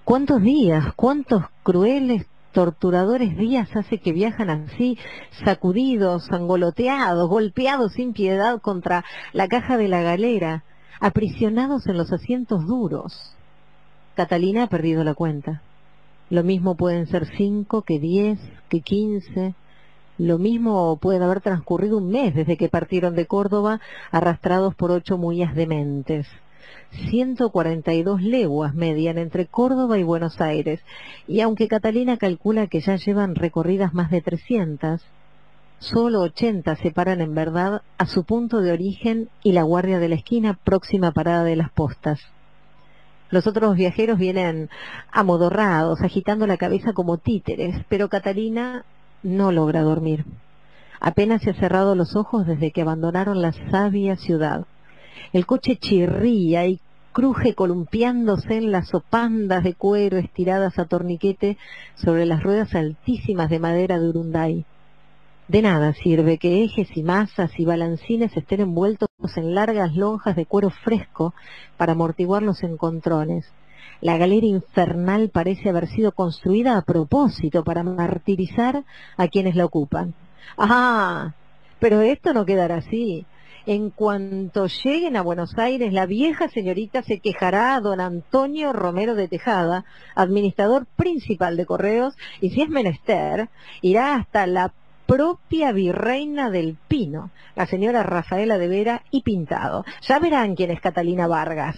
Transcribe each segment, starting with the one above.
¿Cuántos días, cuántos crueles, torturadores días hace que viajan así, sacudidos, angoloteados, golpeados sin piedad contra la caja de la galera, aprisionados en los asientos duros? Catalina ha perdido la cuenta. Lo mismo pueden ser 5, que 10, que 15. Lo mismo puede haber transcurrido un mes desde que partieron de Córdoba, arrastrados por 8 muías dementes. 142 leguas median entre Córdoba y Buenos Aires, y aunque Catalina calcula que ya llevan recorridas más de 300, solo 80 separan en verdad a su punto de origen y la guardia de la esquina, próxima parada de las postas. Los otros viajeros vienen amodorrados, agitando la cabeza como títeres, pero Catalina no logra dormir. Apenas se ha cerrado los ojos desde que abandonaron la sabia ciudad. El coche chirría y cruje columpiándose en las sopandas de cuero estiradas a torniquete sobre las ruedas altísimas de madera de Urunday. De nada sirve que ejes y masas y balancines estén envueltos en largas lonjas de cuero fresco para amortiguar los encontrones. La galera infernal parece haber sido construida a propósito para martirizar a quienes la ocupan. ¡Ah! Pero esto no quedará así. En cuanto lleguen a Buenos Aires, la vieja señorita se quejará a don Antonio Romero de Tejada, administrador principal de Correos, y si es menester, irá hasta la propia virreina del Pino, la señora Rafaela de Vera y Pintado. Ya verán quién es Catalina Vargas.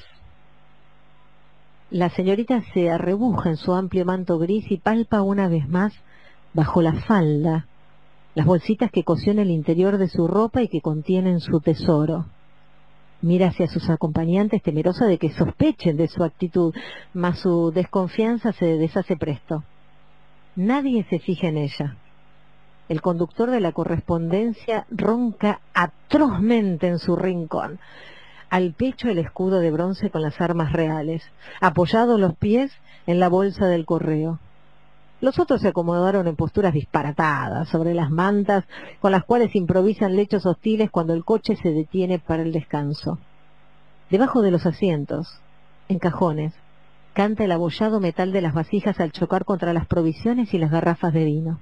La señorita se arrebuja en su amplio manto gris y palpa una vez más bajo la falda las bolsitas que cosió en el interior de su ropa y que contienen su tesoro. Mira hacia sus acompañantes temerosa de que sospechen de su actitud, mas su desconfianza se deshace presto. Nadie se fija en ella. El conductor de la correspondencia ronca atrozmente en su rincón. Al pecho el escudo de bronce con las armas reales, apoyados los pies en la bolsa del correo. Los otros se acomodaron en posturas disparatadas sobre las mantas con las cuales improvisan lechos hostiles cuando el coche se detiene para el descanso. Debajo de los asientos, en cajones, canta el abollado metal de las vasijas al chocar contra las provisiones y las garrafas de vino.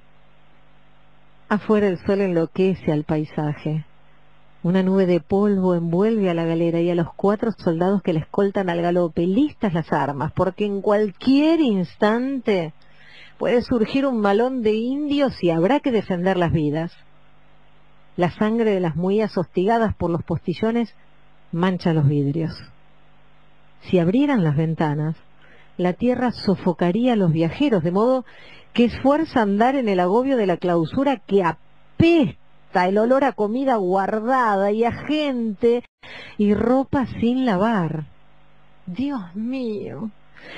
Afuera el sol enloquece al paisaje. Una nube de polvo envuelve a la galera y a los 4 soldados que la escoltan al galope, listas las armas, porque en cualquier instante puede surgir un malón de indios y habrá que defender las vidas. La sangre de las muías hostigadas por los postillones mancha los vidrios. Si abrieran las ventanas, la tierra sofocaría a los viajeros, de modo que es fuerza andar en el agobio de la clausura que apesta el olor a comida guardada y a gente y ropa sin lavar. Dios mío,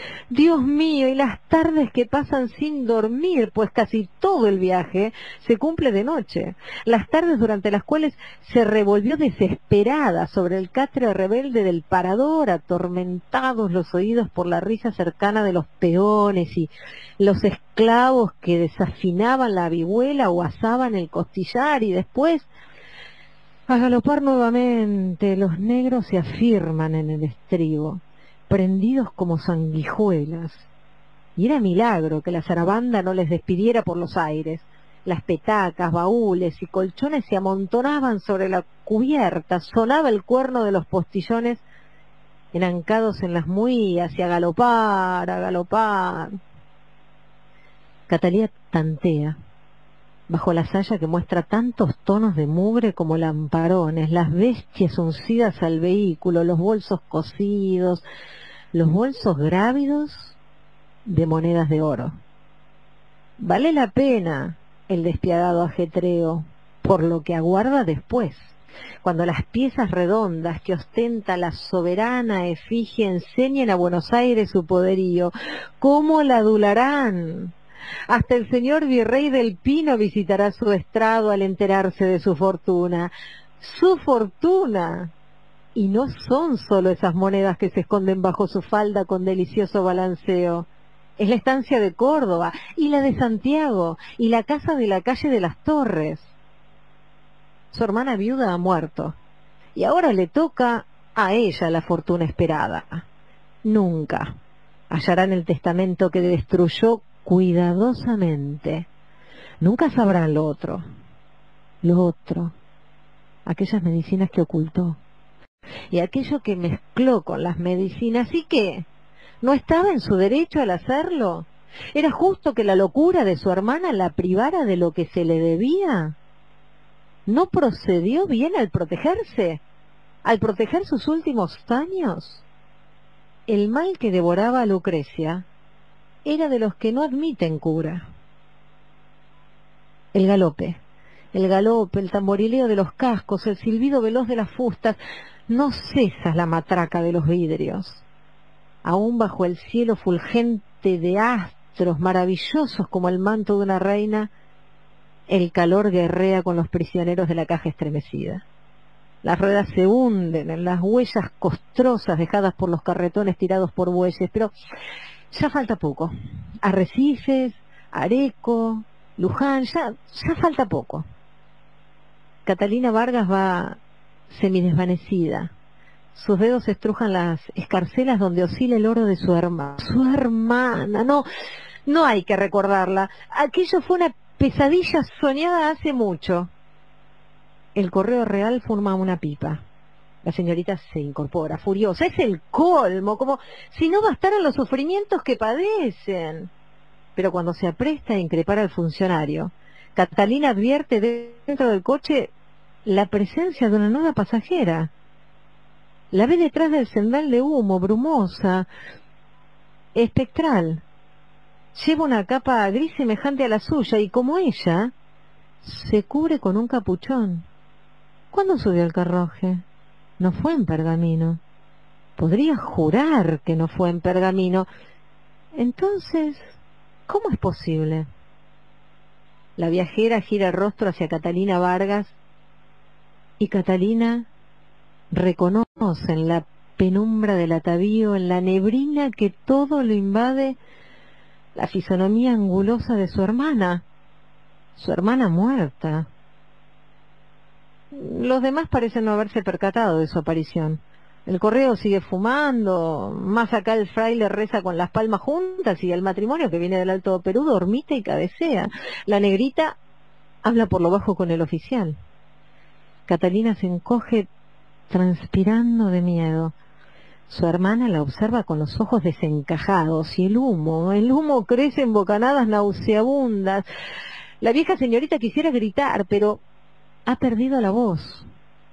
y las tardes que pasan sin dormir, pues casi todo el viaje se cumple de noche. Las tardes durante las cuales se revolvió desesperada sobre el catre rebelde del parador, atormentados los oídos por la risa cercana de los peones y los esclavos que desafinaban la vihuela o asaban el costillar, y después, a galopar nuevamente, los negros se afirman en el estribo, prendidos como sanguijuelas. Y era milagro que la zarabanda no les despidiera por los aires. Las petacas, baúles y colchones se amontonaban sobre la cubierta, sonaba el cuerno de los postillones enancados en las muías y a galopar, a galopar. Catalina tantea, bajo la saya que muestra tantos tonos de mugre como lamparones, las bestias uncidas al vehículo, los bolsos cosidos, los bolsos grávidos de monedas de oro. Vale la pena el despiadado ajetreo por lo que aguarda después, cuando las piezas redondas que ostenta la soberana efigie enseñen a Buenos Aires su poderío. ¿Cómo la adularán? Hasta el señor virrey del Pino visitará su estrado al enterarse de su fortuna. ¡Su fortuna! Y no son solo esas monedas que se esconden bajo su falda con delicioso balanceo. Es la estancia de Córdoba, y la de Santiago, y la casa de la calle de las Torres. Su hermana viuda ha muerto, y ahora le toca a ella la fortuna esperada. Nunca, Hallarán el testamento que destruyó cuidadosamente. Nunca sabrán lo otro, aquellas medicinas que ocultó, y aquello que mezcló con las medicinas, y que no estaba en su derecho al hacerlo. ¿Era justo que la locura de su hermana la privara de lo que se le debía? ¿No procedió bien al protegerse? ¿Al proteger sus últimos años? El mal que devoraba a Lucrecia era de los que no admiten cura. El galope, el tamborileo de los cascos, el silbido veloz de las fustas, no cesa la matraca de los vidrios. Aún bajo el cielo fulgente de astros maravillosos como el manto de una reina, el calor guerrea con los prisioneros de la caja estremecida. Las ruedas se hunden en las huellas costrosas dejadas por los carretones tirados por bueyes, pero ya falta poco. Arrecifes, Areco, Luján, ya falta poco. Catalina Vargas va semidesvanecida. Sus dedos estrujan las escarcelas donde oscila el oro de su hermana. Su hermana, no hay que recordarla. Aquello fue una pesadilla soñada hace mucho. El correo real forma una pipa. La señorita se incorpora, furiosa. Es el colmo, como si no bastaran los sufrimientos que padecen. Pero cuando se apresta a increpar al funcionario, Catalina advierte dentro del coche la presencia de una nueva pasajera. La ve detrás del cendal de humo, brumosa, espectral. Lleva una capa gris semejante a la suya y, como ella, se cubre con un capuchón. ¿Cuándo subió al carruaje? No fue en Pergamino. Podría jurar que no fue en Pergamino. Entonces, ¿cómo es posible? La viajera gira el rostro hacia Catalina Vargas y Catalina reconoce en la penumbra del atavío, en la neblina que todo lo invade, la fisonomía angulosa de su hermana muerta. Los demás parecen no haberse percatado de su aparición. El correo sigue fumando, más acá el fraile reza con las palmas juntas y el matrimonio que viene del Alto Perú dormita y cabecea. La negrita habla por lo bajo con el oficial. Catalina se encoge transpirando de miedo. Su hermana la observa con los ojos desencajados y el humo crece en bocanadas nauseabundas. La vieja señorita quisiera gritar, pero ha perdido la voz.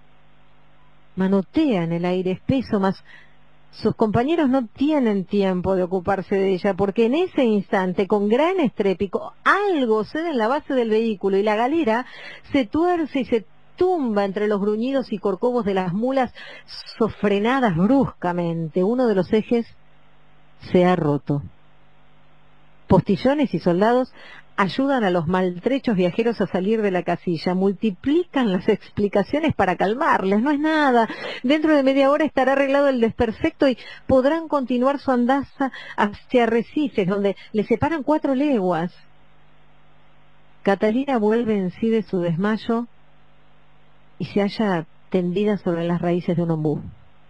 Manotea en el aire espeso, mas sus compañeros no tienen tiempo de ocuparse de ella, porque en ese instante, con gran estrépito, algo cede en la base del vehículo y la galera se tuerce y se tumba entre los gruñidos y corcovos de las mulas sofrenadas bruscamente. Uno de los ejes se ha roto. Postillones y soldados ayudan a los maltrechos viajeros a salir de la casilla, multiplican las explicaciones para calmarles. No es nada, dentro de media hora estará arreglado el desperfecto y podrán continuar su andaza hacia Arrecifes, donde les separan 4 leguas. Catalina vuelve en sí de su desmayo y se halla tendida sobre las raíces de un ombú.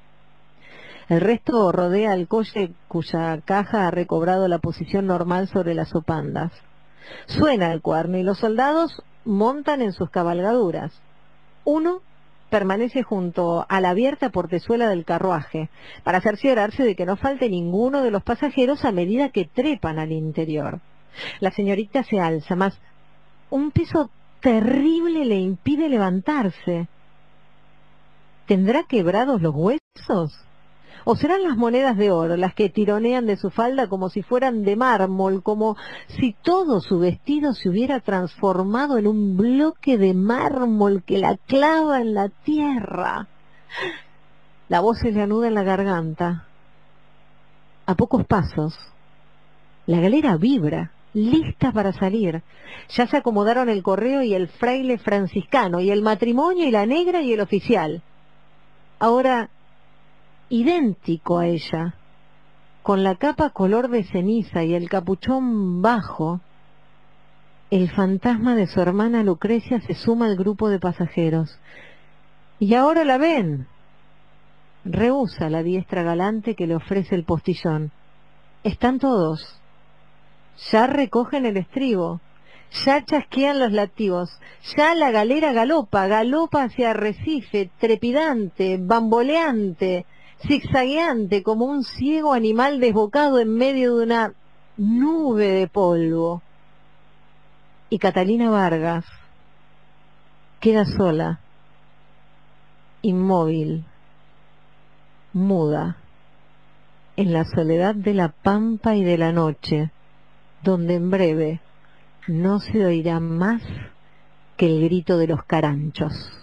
El resto rodea al coche cuya caja ha recobrado la posición normal sobre las sopandas. Suena el cuerno y los soldados montan en sus cabalgaduras. Uno permanece junto a la abierta portezuela del carruaje para cerciorarse de que no falte ninguno de los pasajeros a medida que trepan al interior. La señorita se alza, mas un peso terrible le impide levantarse. ¿Tendrá quebrados los huesos? ¿O serán las monedas de oro las que tironean de su falda como si fueran de mármol, como si todo su vestido se hubiera transformado en un bloque de mármol que la clava en la tierra? La voz se le anuda en la garganta. A pocos pasos, la galera vibra, lista para salir. Ya se acomodaron el correo y el fraile franciscano, y el matrimonio y la negra y el oficial. Ahora, idéntico a ella, con la capa color de ceniza y el capuchón bajo, el fantasma de su hermana Lucrecia se suma al grupo de pasajeros. Y ahora la ven. Rehúsa la diestra galante que le ofrece el postillón. Están todos. Ya recogen el estribo. Ya chasquean los látigos. Ya la galera galopa, galopa hacia Arrecife, trepidante, bamboleante, zigzagueante, como un ciego animal desbocado en medio de una nube de polvo. Y Catalina Vargas queda sola, inmóvil, muda, en la soledad de la pampa y de la noche, donde en breve no se oirá más que el grito de los caranchos.